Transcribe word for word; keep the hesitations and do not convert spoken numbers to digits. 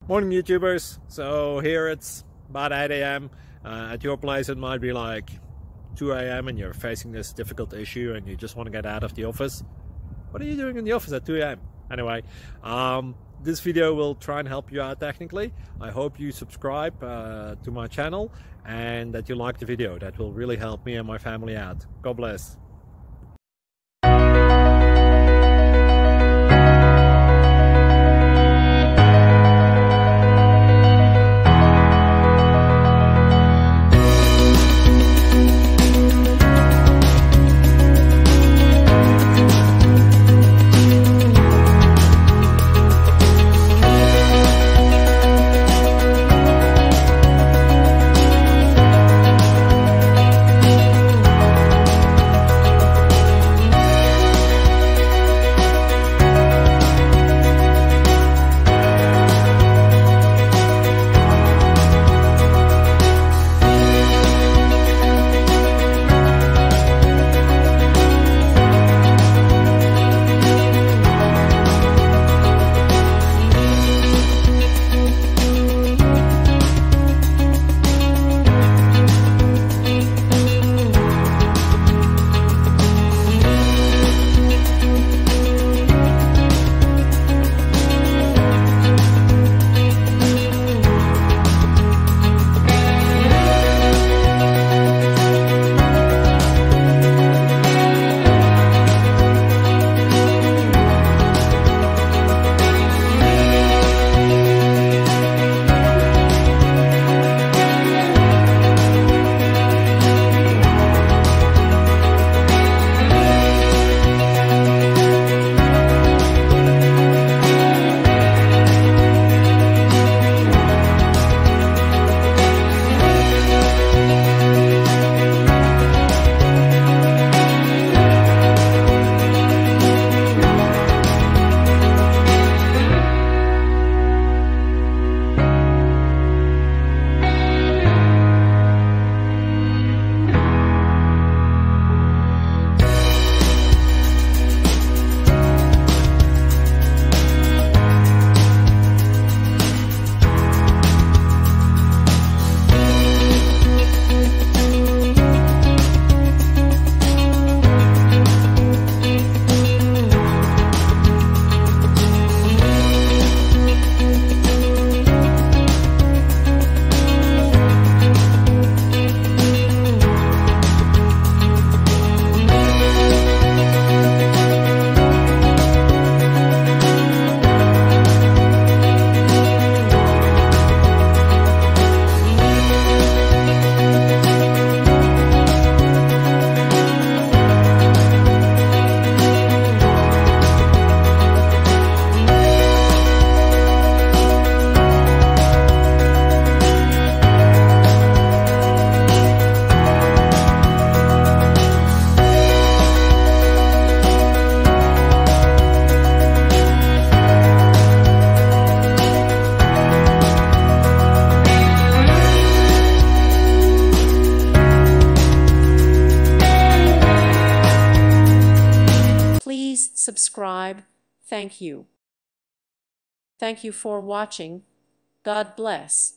Morning YouTubers. So here it's about eight A M Uh, at your place it might be like two A M and you're facing this difficult issue and you just want to get out of the office. What are you doing in the office at two A M? Anyway, um, this video will try and help you out technically. I hope you subscribe uh, to my channel and that you like the video. That will really help me and my family out. God bless. Please subscribe. Thank you. Thank you for watching. God bless.